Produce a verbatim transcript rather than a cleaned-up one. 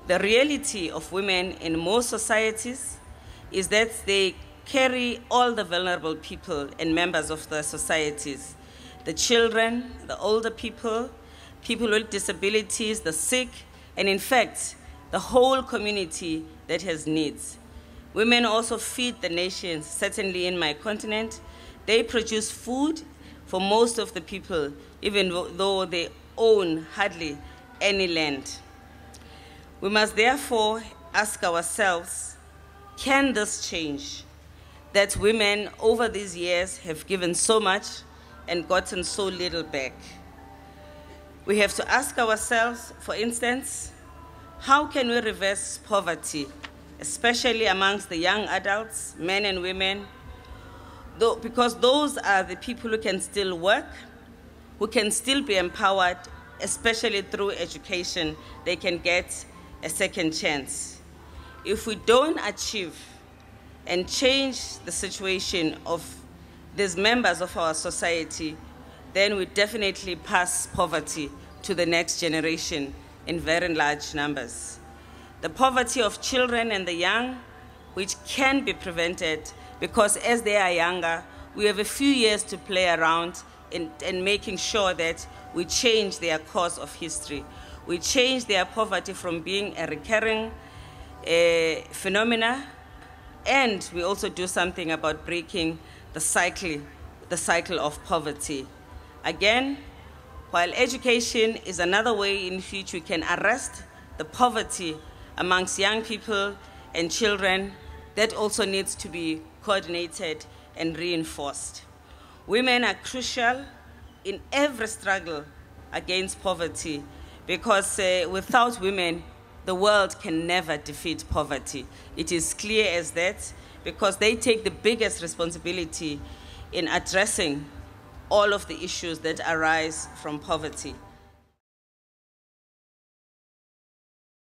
The reality of women in most societies is that they carry all the vulnerable people and members of the societies, the children, the older people, people with disabilities, the sick, and in fact, the whole community that has needs. Women also feed the nations, certainly in my continent. They produce food for most of the people, even though they own hardly any land. We must therefore ask ourselves, can this change? That women over these years have given so much and gotten so little back. We have to ask ourselves, for instance, how can we reverse poverty, especially amongst the young adults, men and women, though, because those are the people who can still work, who can still be empowered, especially through education, they can get a second chance. If we don't achieve and change the situation of these members of our society, then we definitely pass poverty to the next generation in very large numbers. The poverty of children and the young, which can be prevented because as they are younger, we have a few years to play around in, in making sure that we change their course of history. We change their poverty from being a recurring uh, phenomena, and we also do something about breaking the cycle, the cycle of poverty. Again, while education is another way in which we can arrest the poverty amongst young people and children, that also needs to be coordinated and reinforced. Women are crucial in every struggle against poverty because uh, without women, the world can never defeat poverty. It is clear as that because they take the biggest responsibility in addressing all of the issues that arise from poverty.